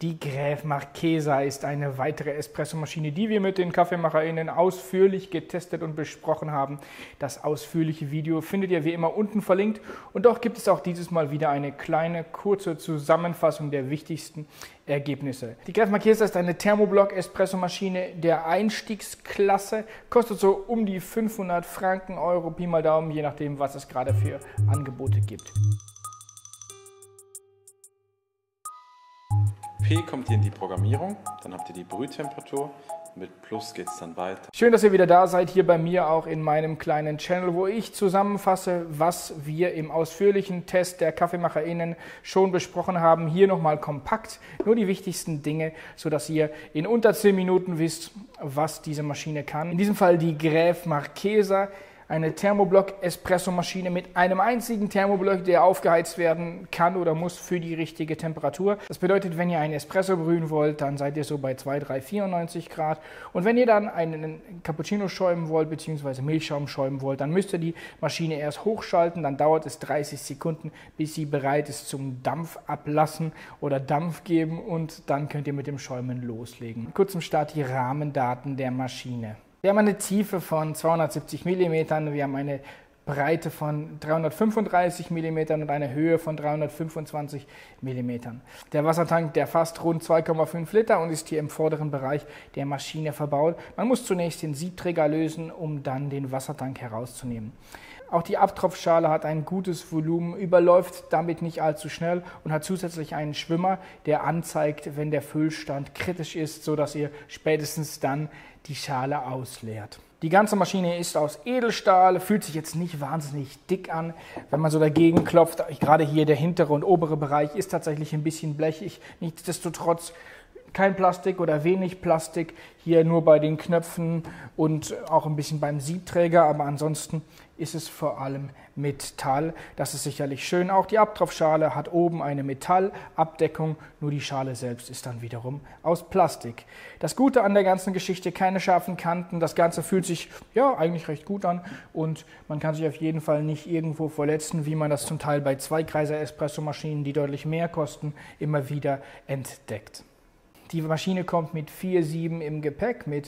Die Gräf Marchesa ist eine weitere Espressomaschine, die wir mit den KaffeemacherInnen ausführlich getestet und besprochen haben. Das ausführliche Video findet ihr wie immer unten verlinkt und doch gibt es auch dieses Mal wieder eine kleine, kurze Zusammenfassung der wichtigsten Ergebnisse. Die Gräf Marchesa ist eine Thermoblock-Espressomaschine der Einstiegsklasse, kostet so um die 500 Franken, Euro, Pi mal Daumen, je nachdem, was es gerade für Angebote gibt. P kommt hier in die Programmierung, dann habt ihr die Brühtemperatur, mit Plus geht es dann weiter. Schön, dass ihr wieder da seid, hier bei mir auch in meinem kleinen Channel, wo ich zusammenfasse, was wir im ausführlichen Test der KaffeemacherInnen schon besprochen haben. Hier nochmal kompakt, nur die wichtigsten Dinge, sodass ihr in unter 10 Minuten wisst, was diese Maschine kann. In diesem Fall die Gräf Marchesa. Eine Thermoblock-Espressomaschine mit einem einzigen Thermoblock, der aufgeheizt werden kann oder muss für die richtige Temperatur. Das bedeutet, wenn ihr einen Espresso brühen wollt, dann seid ihr so bei 2, 3, 94 Grad. Und wenn ihr dann einen Cappuccino schäumen wollt, bzw. Milchschaum schäumen wollt, dann müsst ihr die Maschine erst hochschalten. Dann dauert es 30 Sekunden, bis sie bereit ist zum Dampf ablassen oder Dampf geben. Und dann könnt ihr mit dem Schäumen loslegen. Kurz zum Start die Rahmendaten der Maschine. Wir haben eine Tiefe von 270 mm, wir haben eine Breite von 335 mm und eine Höhe von 325 mm. Der Wassertank, der fasst rund 2,5 Liter und ist hier im vorderen Bereich der Maschine verbaut. Man muss zunächst den Siebträger lösen, um dann den Wassertank herauszunehmen. Auch die Abtropfschale hat ein gutes Volumen, überläuft damit nicht allzu schnell und hat zusätzlich einen Schwimmer, der anzeigt, wenn der Füllstand kritisch ist, sodass ihr spätestens dann die Schale ausleert. Die ganze Maschine ist aus Edelstahl, fühlt sich jetzt nicht wahnsinnig dick an, wenn man so dagegen klopft. Gerade hier der hintere und obere Bereich ist tatsächlich ein bisschen blechig, nichtsdestotrotz kein Plastik oder wenig Plastik, hier nur bei den Knöpfen und auch ein bisschen beim Siebträger, aber ansonsten ist es vor allem Metall. Das ist sicherlich schön. Auch die Abtropfschale hat oben eine Metallabdeckung, nur die Schale selbst ist dann wiederum aus Plastik. Das Gute an der ganzen Geschichte, keine scharfen Kanten, das Ganze fühlt sich ja eigentlich recht gut an und man kann sich auf jeden Fall nicht irgendwo verletzen, wie man das zum Teil bei Zweikreiser-Espressomaschinen, die deutlich mehr kosten, immer wieder entdeckt. Die Maschine kommt mit 4 Sieben im Gepäck, mit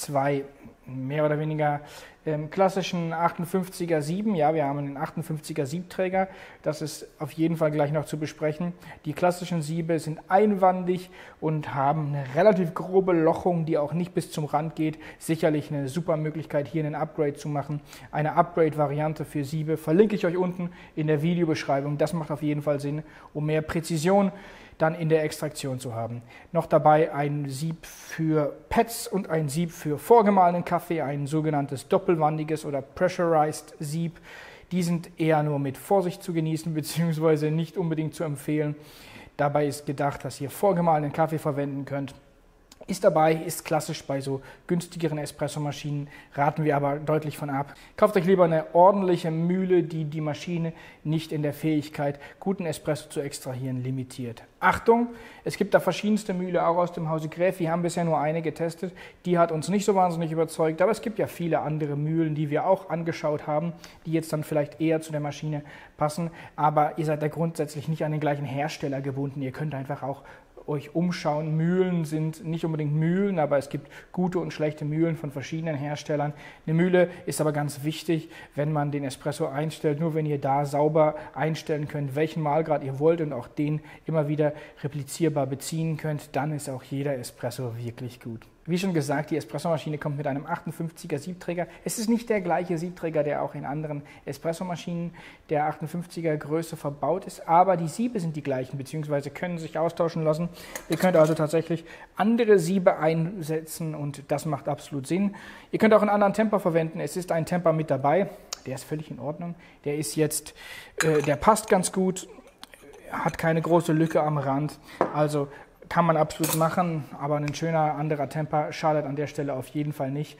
2 mehr oder weniger klassischen 58er Sieben. Ja, wir haben einen 58er Siebträger, das ist auf jeden Fall gleich noch zu besprechen. Die klassischen Siebe sind einwandig und haben eine relativ grobe Lochung, die auch nicht bis zum Rand geht. Sicherlich eine super Möglichkeit, hier einen Upgrade zu machen. Eine Upgrade-Variante für Siebe verlinke ich euch unten in der Videobeschreibung. Das macht auf jeden Fall Sinn, um mehr Präzision dann in der Extraktion zu haben. Noch dabei ein Sieb für Pads und ein Sieb für vorgemahlenen Kaffee, ein sogenanntes doppelwandiges oder Pressurized Sieb. Die sind eher nur mit Vorsicht zu genießen bzw. nicht unbedingt zu empfehlen. Dabei ist gedacht, dass ihr vorgemahlenen Kaffee verwenden könnt. Ist dabei, ist klassisch bei so günstigeren Espressomaschinen, raten wir aber deutlich von ab. Kauft euch lieber eine ordentliche Mühle, die die Maschine nicht in der Fähigkeit, guten Espresso zu extrahieren, limitiert. Achtung, es gibt da verschiedenste Mühle, auch aus dem Hause Gräf. Wir haben bisher nur eine getestet, die hat uns nicht so wahnsinnig überzeugt, aber es gibt ja viele andere Mühlen, die wir auch angeschaut haben, die jetzt dann vielleicht eher zu der Maschine passen, aber ihr seid da grundsätzlich nicht an den gleichen Hersteller gebunden, ihr könnt einfach auch euch umschauen. Mühlen sind nicht unbedingt Mühlen, aber es gibt gute und schlechte Mühlen von verschiedenen Herstellern. Eine Mühle ist aber ganz wichtig, wenn man den Espresso einstellt. Nur wenn ihr da sauber einstellen könnt, welchen Mahlgrad ihr wollt und auch den immer wieder replizierbar beziehen könnt, dann ist auch jeder Espresso wirklich gut. Wie schon gesagt, die Espressomaschine kommt mit einem 58er Siebträger. Es ist nicht der gleiche Siebträger, der auch in anderen Espressomaschinen der 58er Größe verbaut ist, aber die Siebe sind die gleichen bzw. können sich austauschen lassen. Ihr könnt also tatsächlich andere Siebe einsetzen und das macht absolut Sinn. Ihr könnt auch einen anderen Temper verwenden. Es ist ein Temper mit dabei, der ist völlig in Ordnung. Der ist jetzt, der passt ganz gut, hat keine große Lücke am Rand, also kann man absolut machen, aber ein schöner anderer Temper schadet an der Stelle auf jeden Fall nicht.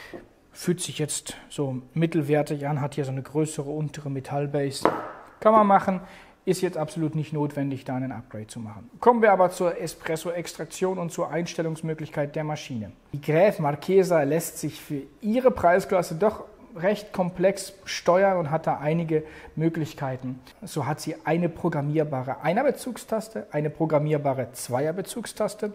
Fühlt sich jetzt so mittelwertig an, hat hier so eine größere untere Metallbase. Kann man machen, ist jetzt absolut nicht notwendig, da einen Upgrade zu machen. Kommen wir aber zur Espresso-Extraktion und zur Einstellungsmöglichkeit der Maschine. Die Gräf Marchesa lässt sich für ihre Preisklasse doch recht komplex steuern und hat da einige Möglichkeiten. So hat sie eine programmierbare Einerbezugstaste, eine programmierbare Zweierbezugstaste.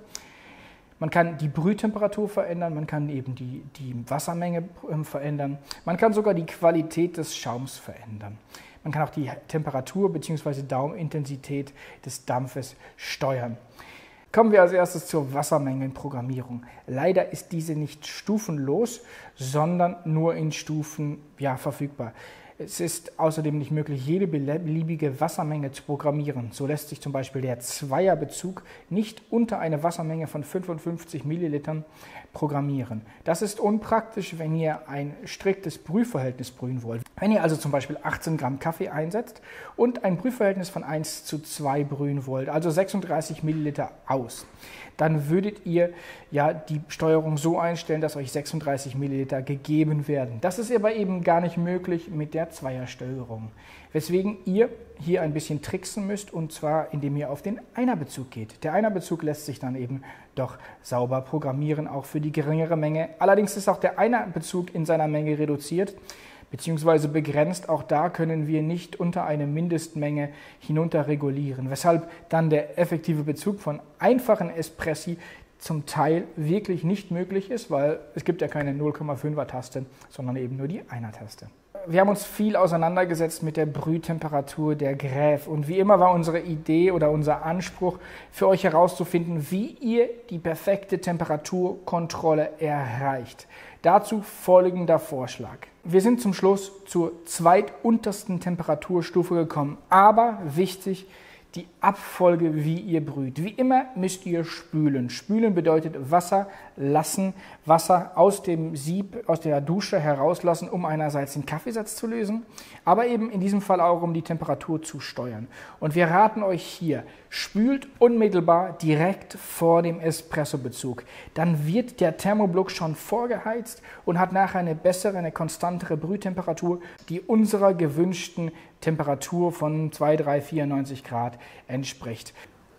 Man kann die Brühtemperatur verändern, man kann eben die Wassermenge verändern, man kann sogar die Qualität des Schaums verändern. Man kann auch die Temperatur bzw. Daumenintensität des Dampfes steuern. Kommen wir als erstes zur Wassermengenprogrammierung. Leider ist diese nicht stufenlos, sondern nur in Stufen verfügbar. Es ist außerdem nicht möglich, jede beliebige Wassermenge zu programmieren. So lässt sich zum Beispiel der Zweierbezug nicht unter eine Wassermenge von 55 Millilitern programmieren. Das ist unpraktisch, wenn ihr ein striktes Brühverhältnis brühen wollt. Wenn ihr also zum Beispiel 18 Gramm Kaffee einsetzt und ein Brühverhältnis von 1:2 brühen wollt, also 36 Milliliter aus, dann würdet ihr die Steuerung so einstellen, dass euch 36 Milliliter gegeben werden. Das ist aber eben gar nicht möglich mit der Zweiersteuerung, weswegen ihr hier ein bisschen tricksen müsst, und zwar indem ihr auf den Einerbezug geht. Der Einerbezug lässt sich dann eben doch sauber programmieren, auch für die geringere Menge. Allerdings ist auch der Einerbezug in seiner Menge reduziert bzw. begrenzt. Auch da können wir nicht unter eine Mindestmenge hinunter regulieren, weshalb dann der effektive Bezug von einfachen Espressi zum Teil wirklich nicht möglich ist, weil es gibt ja keine 0,5er Taste, sondern eben nur die Einer-Taste. Wir haben uns viel auseinandergesetzt mit der Brühtemperatur der Gräf und wie immer war unsere Idee oder unser Anspruch für euch herauszufinden, wie ihr die perfekte Temperaturkontrolle erreicht. Dazu folgender Vorschlag. Wir sind zum Schluss zur zweituntersten Temperaturstufe gekommen, aber wichtig, die Abfolge, wie ihr brüht. Wie immer müsst ihr spülen. Spülen bedeutet Wasser lassen, Wasser aus dem Sieb, aus der Dusche herauslassen, um einerseits den Kaffeesatz zu lösen, aber eben in diesem Fall auch, um die Temperatur zu steuern. Und wir raten euch hier, spült unmittelbar direkt vor dem Espresso-Bezug. Dann wird der Thermoblock schon vorgeheizt und hat nachher eine bessere, eine konstantere Brühtemperatur, die unserer gewünschten Temperatur von 2, 3, 94 Grad entspricht.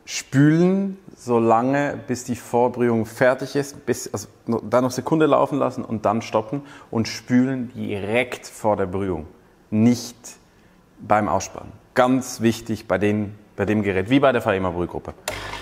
Spülen so lange, bis die Vorbrühung fertig ist, dann noch Sekunde laufen lassen und dann stoppen und spülen direkt vor der Brühung, nicht beim Ausspannen. Ganz wichtig bei dem Gerät, wie bei der Faema Brühgruppe.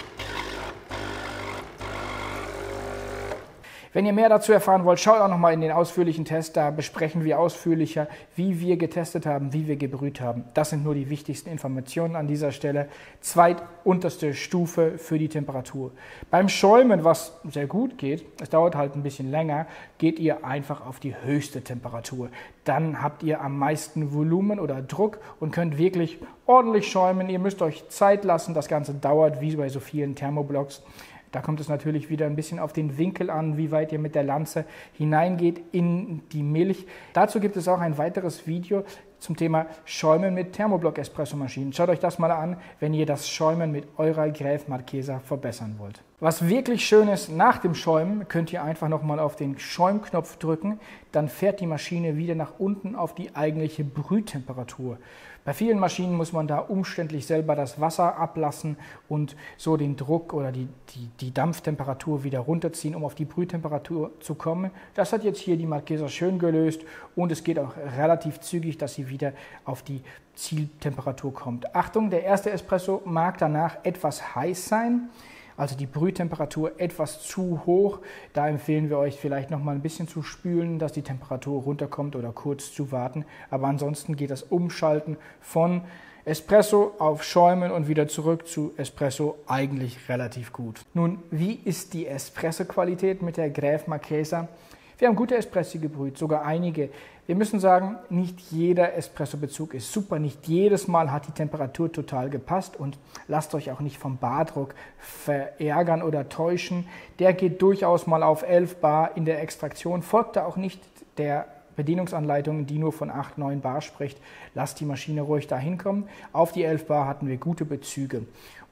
Wenn ihr mehr dazu erfahren wollt, schaut auch nochmal in den ausführlichen Test, da besprechen wir ausführlicher, wie wir getestet haben, wie wir gebrüht haben. Das sind nur die wichtigsten Informationen an dieser Stelle. Zweitunterste Stufe für die Temperatur. Beim Schäumen, was sehr gut geht, es dauert halt ein bisschen länger, geht ihr einfach auf die höchste Temperatur. Dann habt ihr am meisten Volumen oder Druck und könnt wirklich ordentlich schäumen. Ihr müsst euch Zeit lassen, das Ganze dauert wie bei so vielen Thermoblocks. Da kommt es natürlich wieder ein bisschen auf den Winkel an, wie weit ihr mit der Lanze hineingeht in die Milch. Dazu gibt es auch ein weiteres Video zum Thema Schäumen mit Thermoblock-Espressomaschinen. Schaut euch das mal an, wenn ihr das Schäumen mit eurer Gräf Marchesa verbessern wollt. Was wirklich schön ist, nach dem Schäumen könnt ihr einfach nochmal auf den Schäumknopf drücken, dann fährt die Maschine wieder nach unten auf die eigentliche Brühtemperatur. Bei vielen Maschinen muss man da umständlich selber das Wasser ablassen und so den Druck oder die Dampftemperatur wieder runterziehen, um auf die Brühtemperatur zu kommen. Das hat jetzt hier die Marchesa schön gelöst und es geht auch relativ zügig, dass sie wieder auf die Zieltemperatur kommt. Achtung, der erste Espresso mag danach etwas heiß sein. Also die Brühtemperatur etwas zu hoch. Da empfehlen wir euch vielleicht noch mal ein bisschen zu spülen, dass die Temperatur runterkommt oder kurz zu warten. Aber ansonsten geht das Umschalten von Espresso auf Schäumen und wieder zurück zu Espresso eigentlich relativ gut. Nun, wie ist die Espresso-Qualität mit der Gräf Marchesa? Wir haben gute Espressi gebrüht, sogar einige. Wir müssen sagen, nicht jeder Espresso-Bezug ist super, nicht jedes Mal hat die Temperatur total gepasst und lasst euch auch nicht vom Bardruck verärgern oder täuschen. Der geht durchaus mal auf 11 Bar in der Extraktion, folgt da auch nicht der Bedienungsanleitung, die nur von 8, 9 Bar spricht. Lasst die Maschine ruhig dahin kommen. Auf die 11 Bar hatten wir gute Bezüge.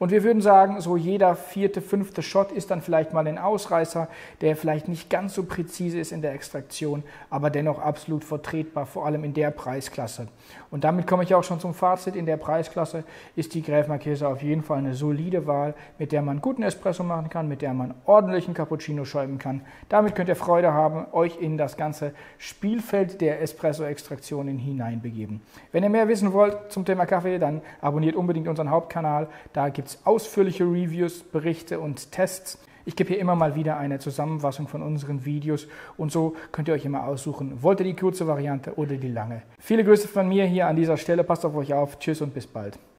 Und wir würden sagen, so jeder 4., 5. Shot ist dann vielleicht mal ein Ausreißer, der vielleicht nicht ganz so präzise ist in der Extraktion, aber dennoch absolut vertretbar, vor allem in der Preisklasse. Und damit komme ich auch schon zum Fazit. In der Preisklasse ist die Gräf Marchesa auf jeden Fall eine solide Wahl, mit der man guten Espresso machen kann, mit der man ordentlichen Cappuccino schäumen kann. Damit könnt ihr Freude haben, euch in das ganze Spielfeld der Espresso-Extraktionen hineinbegeben. Wenn ihr mehr wissen wollt zum Thema Kaffee, dann abonniert unbedingt unseren Hauptkanal. Da gibt es ausführliche Reviews, Berichte und Tests. Ich gebe hier immer mal wieder eine Zusammenfassung von unseren Videos und so könnt ihr euch immer aussuchen, wollt ihr die kurze Variante oder die lange. Viele Grüße von mir hier an dieser Stelle, passt auf euch auf, tschüss und bis bald.